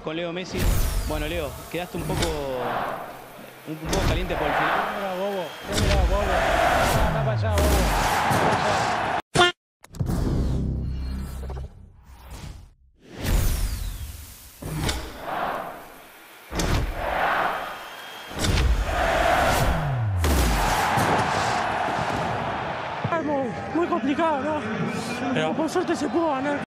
con Leo Messi. Bueno, Leo, quedaste un poco caliente por el final. Mira, bobo. Mira, bobo. Anda para allá, bobo. Anda para allá. Muy complicado, ¿no? Pero por suerte se pudo ganar.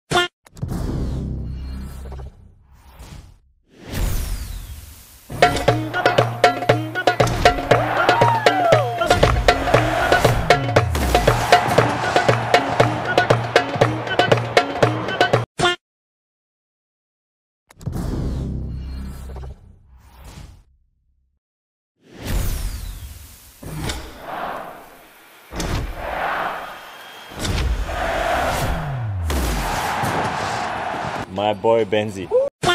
My boy Benzi.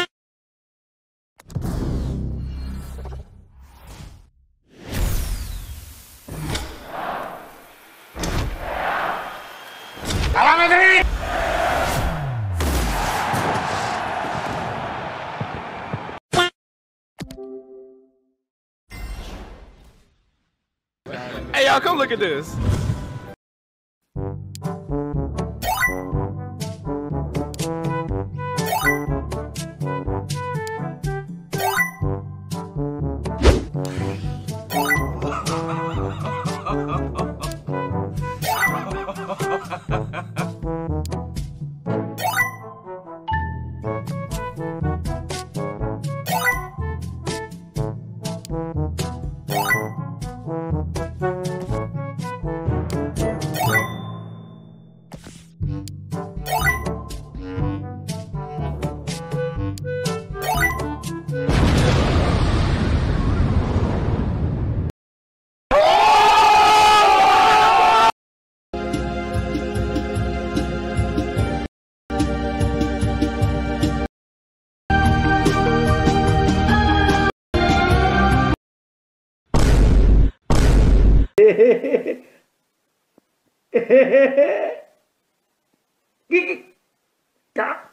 Hey y'all, come look at this. Cá